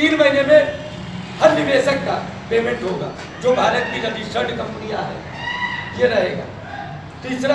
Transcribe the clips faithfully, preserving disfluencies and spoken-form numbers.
तीन महीने में हर निवेशक का पेमेंट होगा, जो भारत की रजिस्टर्ड कंपनियां हैं, ये रहेगा। तीसरा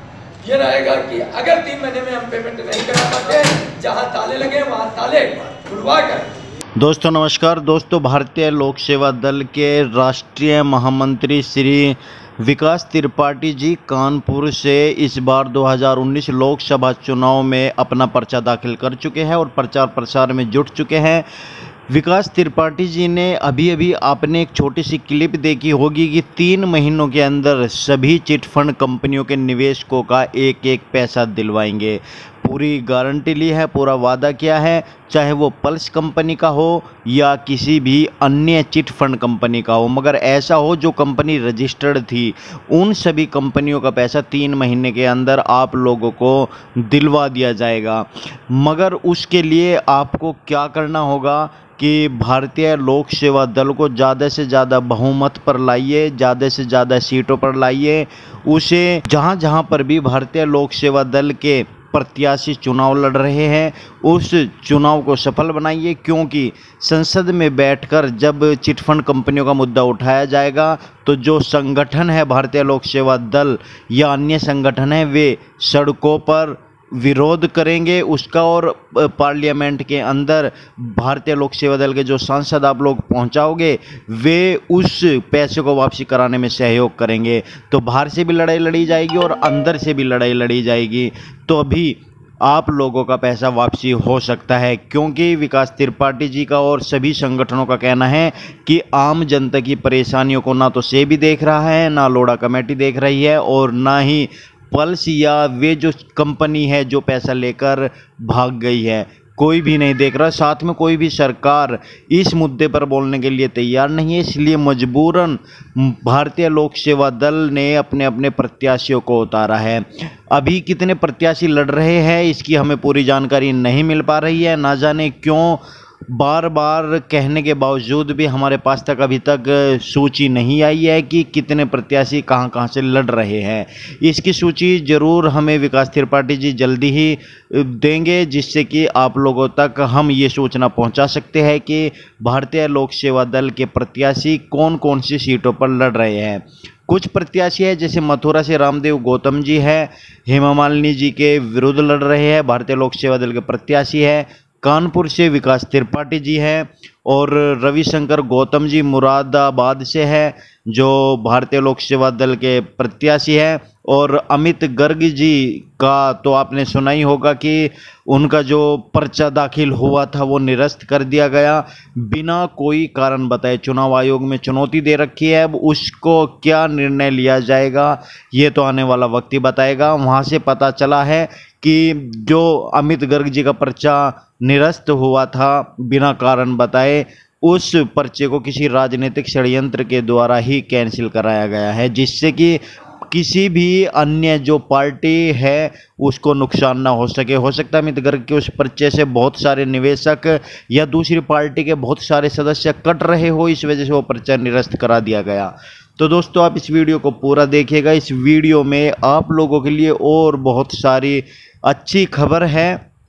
ये रहेगा कि अगर तीन महीने में हम पेमेंट नहीं करा पाते, जहां ताले लगे वहां ताले खुलवा कर। दोस्तों नमस्कार। दोस्तों, भारतीय लोक सेवा दल के राष्ट्रीय महामंत्री श्री विकास त्रिपाठी जी कानपुर से इस बार दो हज़ार उन्नीस लोकसभा चुनाव में अपना पर्चा दाखिल कर चुके हैं और प्रचार प्रसार में जुट चुके हैं। विकास त्रिपाठी जी ने अभी अभी आपने एक छोटी सी क्लिप देखी होगी कि तीन महीनों के अंदर सभी चिट फंड कंपनियों के निवेशकों का एक एक पैसा दिलवाएंगे। पूरी गारंटी ली है, पूरा वादा किया है, चाहे वो पल्स कंपनी का हो या किसी भी अन्य चिट फंड कंपनी का हो, मगर ऐसा हो जो कंपनी रजिस्टर्ड थी, उन सभी कंपनियों का पैसा तीन महीने के अंदर आप लोगों को दिलवा दिया जाएगा। मगर उसके लिए आपको क्या करना होगा कि भारतीय लोक सेवा दल को ज़्यादा से ज़्यादा बहुमत पर लाइए, ज़्यादा से ज़्यादा सीटों पर लाइए। उसे जहाँ जहाँ पर भी भारतीय लोक सेवा दल के प्रत्याशी चुनाव लड़ रहे हैं, उस चुनाव को सफल बनाइए, क्योंकि संसद में बैठकर जब चिटफंड कंपनियों का मुद्दा उठाया जाएगा तो जो संगठन है भारतीय लोक सेवा दल या अन्य संगठन है, वे सड़कों पर विरोध करेंगे उसका, और पार्लियामेंट के अंदर भारतीय लोक सेवा दल के जो सांसद आप लोग पहुंचाओगे, वे उस पैसे को वापसी कराने में सहयोग करेंगे। तो बाहर से भी लड़ाई लड़ी जाएगी और अंदर से भी लड़ाई लड़ी जाएगी, तो अभी आप लोगों का पैसा वापसी हो सकता है। क्योंकि विकास त्रिपाठी जी का और सभी संगठनों का कहना है कि आम जनता की परेशानियों को ना तो सेबी देख रहा है, ना लोढ़ा कमेटी देख रही है, और ना ही पल्स या वे जो कंपनी है जो पैसा लेकर भाग गई है, कोई भी नहीं देख रहा। साथ में कोई भी सरकार इस मुद्दे पर बोलने के लिए तैयार नहीं है। इसलिए मजबूरन भारतीय लोक सेवा दल ने अपने अपने प्रत्याशियों को उतारा है। अभी कितने प्रत्याशी लड़ रहे हैं इसकी हमें पूरी जानकारी नहीं मिल पा रही है। ना जाने क्यों बार बार कहने के बावजूद भी हमारे पास तक अभी तक सूची नहीं आई है कि कितने प्रत्याशी कहां कहां से लड़ रहे हैं। इसकी सूची ज़रूर हमें विकास त्रिपाठी जी जल्दी ही देंगे, जिससे कि आप लोगों तक हम ये सूचना पहुंचा सकते हैं कि भारतीय लोक सेवा दल के प्रत्याशी कौन कौन सी सीटों पर लड़ रहे हैं। कुछ प्रत्याशी है जैसे मथुरा से रामदेव गौतम जी है, हेमा मालिनी जी के विरुद्ध लड़ रहे हैं, भारतीय लोक सेवा दल के प्रत्याशी है। कानपुर से विकास त्रिपाठी जी हैं और रविशंकर गौतम जी मुरादाबाद से है जो भारतीय लोक सेवा दल के प्रत्याशी हैं। और अमित गर्ग जी का तो आपने सुना ही होगा कि उनका जो पर्चा दाखिल हुआ था वो निरस्त कर दिया गया बिना कोई कारण बताए। चुनाव आयोग में चुनौती दे रखी है, अब उसको क्या निर्णय लिया जाएगा ये तो आने वाला वक्त ही बताएगा। वहाँ से पता चला है कि जो अमित गर्ग जी का पर्चा निरस्त हुआ था बिना कारण बताए, उस पर्चे को किसी राजनीतिक षड्यंत्र के द्वारा ही कैंसिल कराया गया है, जिससे कि किसी भी अन्य जो पार्टी है उसको नुकसान ना हो सके। हो सकता है अमित गर्ग के उस पर्चे से बहुत सारे निवेशक या दूसरी पार्टी के बहुत सारे सदस्य कट रहे हो, इस वजह से वो पर्चा निरस्त करा दिया गया। तो दोस्तों आप इस वीडियो को पूरा देखिएगा। इस वीडियो में आप लोगों के लिए और बहुत सारी अच्छी खबर है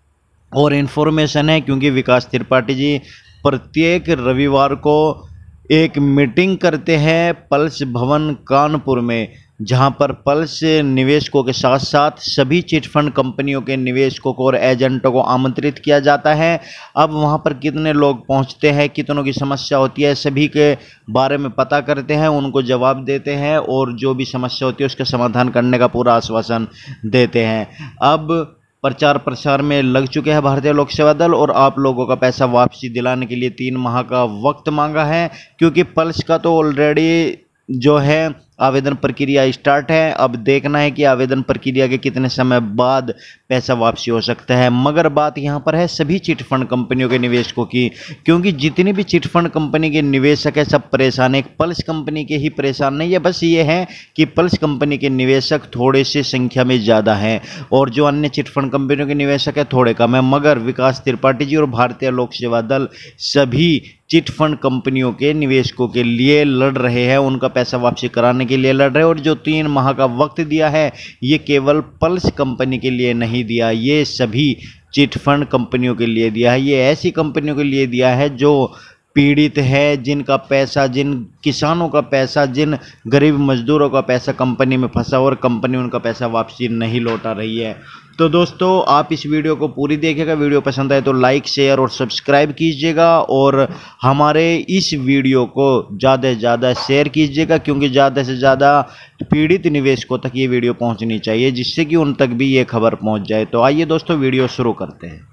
और इन्फॉर्मेशन है, क्योंकि विकास त्रिपाठी जी प्रत्येक रविवार को एक मीटिंग करते हैं पल्स भवन कानपुर में, जहां पर पल्स निवेशकों के साथ साथ सभी चिटफंड कंपनियों के निवेशकों को और एजेंटों को आमंत्रित किया जाता है। अब वहां पर कितने लोग पहुंचते हैं, कितनों की समस्या होती है, सभी के बारे में पता करते हैं, उनको जवाब देते हैं और जो भी समस्या होती है उसका समाधान करने का पूरा आश्वासन देते हैं। अब प्रचार प्रसार में लग चुके हैं भारतीय लोक सेवा दल और आप लोगों का पैसा वापसी दिलाने के लिए तीन माह का वक्त मांगा है, क्योंकि पल्स का तो ऑलरेडी जो है आवेदन प्रक्रिया स्टार्ट है। अब देखना है कि आवेदन प्रक्रिया के कितने समय बाद पैसा वापसी हो सकता है। मगर बात यहाँ पर है सभी चिटफंड कंपनियों के निवेशकों की, क्योंकि जितनी भी चिटफंड कंपनी के निवेशक है सब परेशान है। एक पल्स कंपनी के ही परेशान नहीं है, बस ये है कि पल्स कंपनी के निवेशक थोड़े से संख्या में ज़्यादा हैं और जो अन्य चिटफंड कंपनियों के निवेशक है थोड़े कम है। मगर विकास त्रिपाठी जी और भारतीय लोक सेवा दल सभी चिट फंड कंपनियों के निवेशकों के लिए लड़ रहे हैं, उनका पैसा वापसी कराने के लिए लड़ रहे हैं। और जो तीन माह का वक्त दिया है ये केवल पल्स कंपनी के लिए नहीं दिया, ये सभी चिट फंड कंपनियों के लिए दिया है। ये ऐसी कंपनियों के लिए दिया है जो पीड़ित है, जिनका पैसा, जिन किसानों का पैसा, जिन गरीब मजदूरों का पैसा कंपनी में फंसा और कंपनी उनका पैसा वापसी नहीं लौटा रही है। तो दोस्तों आप इस वीडियो को पूरी देखिएगा, वीडियो पसंद आए तो लाइक शेयर और सब्सक्राइब कीजिएगा और हमारे इस वीडियो को ज़्यादा से ज़्यादा शेयर कीजिएगा, क्योंकि ज़्यादा से ज़्यादा पीड़ित निवेशकों तक ये वीडियो पहुंचनी चाहिए, जिससे कि उन तक भी ये खबर पहुंच जाए। तो आइए दोस्तों वीडियो शुरू करते हैं।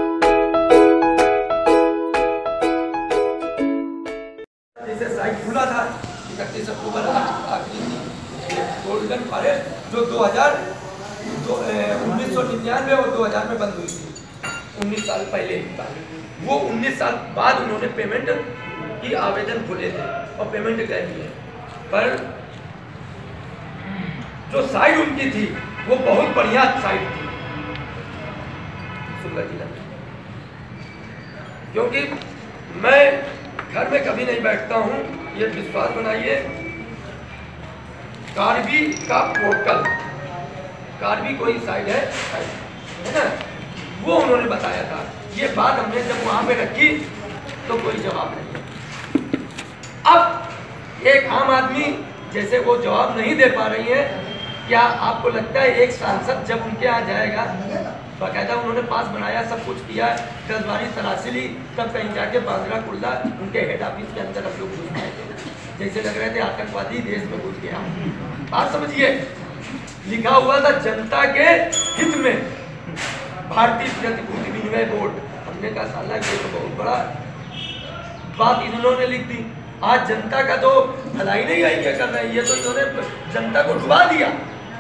खुला था इकतीस अक्टूबर आखिरी गोल्डन फॉरेस्ट जो दो हजार उन्नीस सौ निन्यानवे और दो हजार में बंद हुई थी, उन्नीस साल पहले का। वो उन्नीस साल बाद उन्होंने पेमेंट की आवेदन खोले थे और पेमेंट कर दिए, पर जो साइट उनकी थी वो बहुत बढ़िया साइट थी सुंदर जिला में, क्योंकि मैं घर में कभी नहीं बैठता हूँ, ये विश्वास बनाइए। कार्बी का पोर्टल, कार्बी कोई साइट है है ना, वो उन्होंने बताया था। ये बात हमने जब वहाँ पे रखी तो कोई जवाब नहीं। अब एक आम आदमी जैसे वो जवाब नहीं दे पा रही है, क्या आपको लगता है एक सांसद जब उनके यहाँ जाएगा, बाकायदा उन्होंने पास बनाया, सब कुछ किया, दस बारी तलाशी ली, तब कहीं जाके बांद्रा कुर्ला उनके हेड ऑफिस के अंदर हम लोग घुस पाए थे, जैसे लग रहे थे आतंकवादी देश में घुस गया। बात समझिए, लिखा हुआ था जनता के हित में भारतीय प्रतिभूति विनिमय बोर्ड। हमने कहा साला ये तो बहुत बड़ा बात इन्होंने लिख दी। आज जनता का तो भलाई नहीं आई क्या कर रहे हैं, ये तो इन्होंने जनता को डुबा दिया।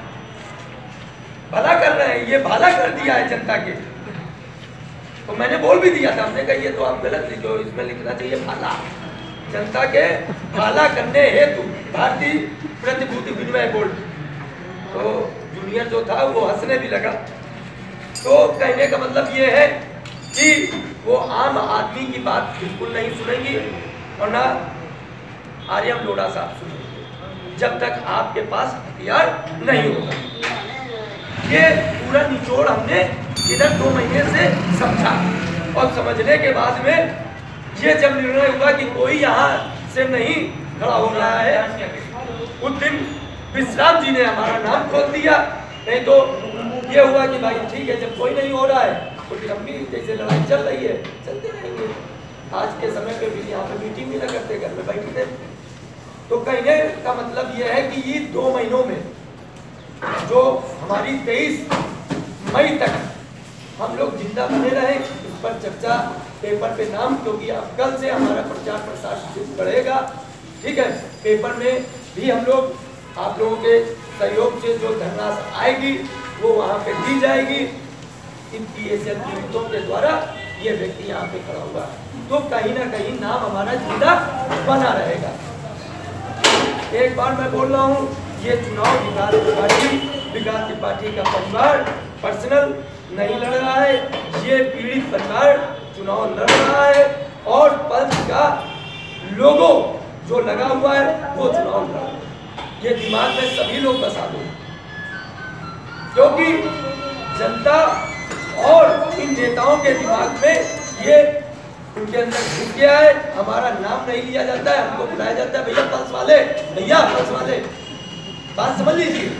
भला कर रहे हैं, ये भला कर दिया है जनता के। तो मैंने बोल भी दिया था, हमने कहा ये तो आप गलत लिखो, इसमें लिखना चाहिए भला, जनता के भला करने हेतु भारतीय प्रतिभूति विनिमय बोर्ड। तो जूनियर जो था वो हंसने भी लगा। तो कहने का मतलब ये है कि वो आम आदमी की बात बिल्कुल नहीं सुनेंगी और ना आर्यम लोढ़ा साहब सुनेंगे, जब तक आपके पास हथियार नहीं होगा। ये पूरा निचोड़ हमने इधर दो महीने से समझा और समझने के बाद में ये जब निर्णय हुआ कि कोई यहाँ से नहीं खड़ा हो रहा है, उस दिन विश्राम जी ने हमारा नाम खोल दिया। नहीं तो ये हुआ कि भाई ठीक है, जब कोई नहीं हो रहा है तो फिर हम भी जैसे लड़ाई चल रही है चलते रहेंगे। आज के समय पे भी यहाँ पे मीटिंग भी ना करते, घर में बैठे थे। तो कहने का मतलब ये है कि ये दो महीनों में जो हमारी तेईस मई तक हम लोग जिंदा बने रहे, इस पर चर्चा पेपर पे नाम, क्योंकि अब कल से हमारा प्रचार प्रसार बढ़ेगा। ठीक है, पेपर में भी हम लोग आप लोगों के सहयोग से जो धनराशि आएगी वो वहाँ पे दी जाएगी। इन पी एस एल पीड़ितों के द्वारा ये व्यक्ति यहाँ पे खड़ा हुआ, तो कहीं ना कहीं नाम हमारा जिंदा बना रहेगा। एक बार मैं बोल रहा हूँ, ये चुनाव विकास त्रिपाठी विकास त्रिपाठी का परिवार पर्सनल नहीं लड़ रहा है, ये पीड़ित परिवार चुनाव लड़ रहा है और पल्स का लोगो जो लगा हुआ है वो चुनाव लड़ रहा है। ये दिमाग में सभी लोग बसा दो, क्योंकि जनता और इन नेताओं के दिमाग में ये उनके अंदर घुस गया है। हमारा नाम नहीं लिया जाता है, हमको बुलाया जाता है भैया पल्स वाले, भैया पल्स वाले, बात समझ लीजिए।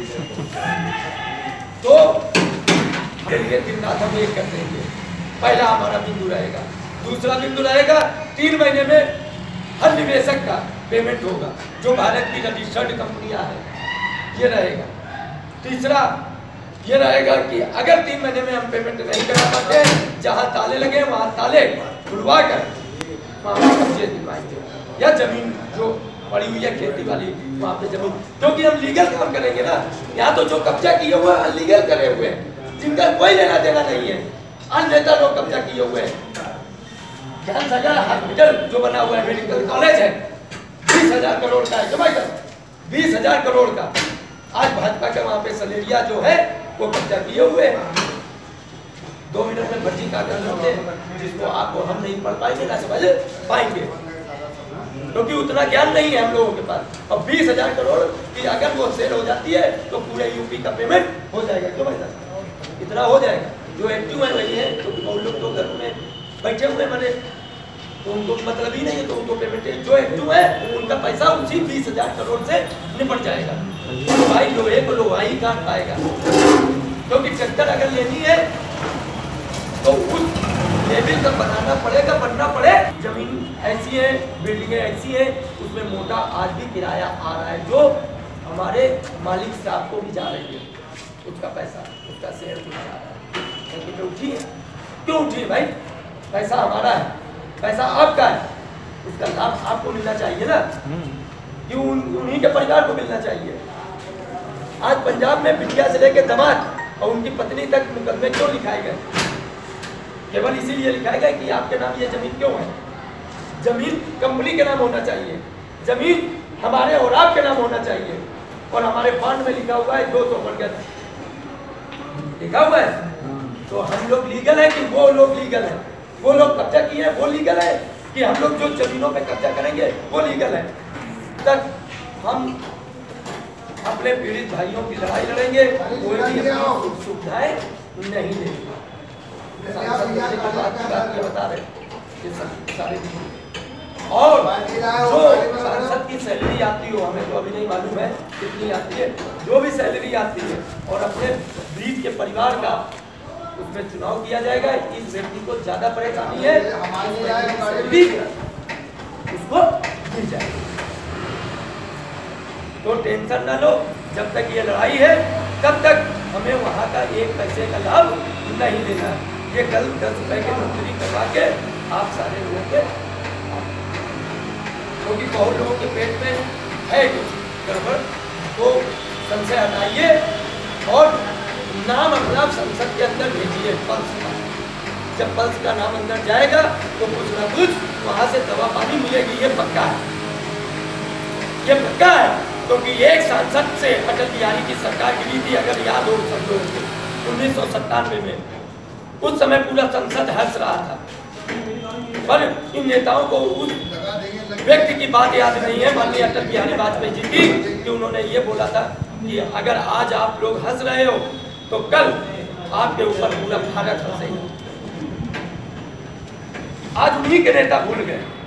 तो ये दिन रात हम एक कर देंगे। पहला हमारा बिंदु रहेगा, दूसरा बिंदु रहेगा तीन महीने में हर निवेशक का पेमेंट होगा, जो भारत की रजिस्टर्ड कंपनियां हैं, ये रहेगा। तीसरा ये रहेगा कि अगर तीन महीने में हम पेमेंट नहीं करा पाते, जहां ताले लगे वहां ताले खुलवा कर वहां कब्जे दिलवाएंगे, या जमीन जो पड़ी हुई है खेती वाली वहां पे जमीन, क्योंकि हम लीगल काम करेंगे ना। यहाँ तो जो कब्जा किए हुए हैं अनलीगल करे हुए हैं, जिनका कोई लेना देना नहीं है, अन्य नेता लोग कब्जा किए हुए हैं। ज्ञान सागर हॉस्पिटल जो बना हुआ है, मेडिकल कॉलेज है, बीस हजार करोड़ का है, जो भाई बीस हजार करोड़ का, आज भाजपा के वहां पे सलेरिया जो है वो कब्जा किए हुए हैं। दो मिनट में फर्जी कागज होते हैं जिसको आपको हम नहीं पढ़ पाएंगे ना समझ पाएंगे, क्योंकि उतना ज्ञान नहीं है हम लोगों के पास। अब बीस हजार करोड़ की अगर वो सेल हो जाती है तो पूरे यूपी का पेमेंट हो जाएगा। क्यों भाई साहब, इतना हो जाएगा। जो एक्टिव है वही है, क्योंकि वो लोग तो घर में बैठे हुए बने तो उनको मतलब ही नहीं है, तो उनको पेमेंट है। जो एक्टिव है उनका पैसा उसी बीस हजार करोड़ से निपट जाएगा। भाई लोहे को लोहा ही काट पाएगा, क्योंकि ट्रैक्टर अगर लेनी है तो उस लेवल का बनाना पड़ेगा, बनना पड़े। जमीन ऐसी है, बिल्डिंगें ऐसी है, उसमें मोटा आज भी किराया आ रहा है, जो हमारे मालिक साहब को भी जा रही है, उसका पैसा, उसका शेयर भी जा रहा है। तो उठी है, क्यों उठी है भाई? पैसा हमारा है, पैसा आपका है, उसका लाभ आपको मिलना चाहिए ना, क्यों उन्हीं के परिवार को मिलना चाहिए। आज पंजाब में बिटिया से लेकर दामाद और उनकी पत्नी तक मुकदमे क्यों लिखाए गए? केवल इसीलिए लिखाया गया कि आपके नाम ये जमीन क्यों है। जमीन कंपनी के नाम होना चाहिए, जमीन हमारे और आपके नाम होना चाहिए। और हमारे बॉन्ड में लिखा हुआ है दो सौ वर्ग लिखा हुआ है, तो हम लोग लीगल है कि वो लोग लीगल है? वो लोग कब्जा किए वो लीगल है कि हम लोग जो जमीनों पे कब्जा करेंगे वो लीगल है? तक हम अपने पीड़ित भाइयों की लड़ाई लड़ेंगे, कोई भी अपनी सुविधाएं नहीं देंगे। बता रहे सारे और जो सांसद की सैलरी आती हो, हमें तो अभी नहीं मालूम है कितनी आती है, जो भी सैलरी आती है और अपने बीच के परिवार का उसमें चुनाव किया जाएगा। इस व्यक्ति को ज्यादा परेशानी है, उसको दी जाएगी। तो टेंशन ना लो, जब तक ये लड़ाई है तब तक हमें वहाँ का एक पैसे का लाभ नहीं लेना। ये कल दस रुपए के नौकरी करवा के आप सारे लोगों के, क्योंकि बहुत लोगों के पेट में है गड़बड़, तो संशय हटाइए और नाम अपना संसद के अंदर भेजिए पल्स का। जब पल्स का नाम अंदर जाएगा तो कुछ ना कुछ वहाँ से दवा पानी मिलेगी, ये पक्का है, ये पक्का है। क्योंकि एक सांसद से अटल बिहारी की सरकार गिरी थी, अगर याद हो सब लोगों को, उन्नीस सौ सत्तानवे में। उस समय पूरा संसद हंस रहा था, पर इन नेताओं को उस व्यक्ति की बात याद नहीं है, माननीय अटल बिहारी वाजपेयी जी की, कि उन्होंने ये बोला था कि अगर आज आप लोग हंस रहे हो तो कल आपके ऊपर पूरा भारत हंसेगा। आज उन्हीं के नेता भूल गए।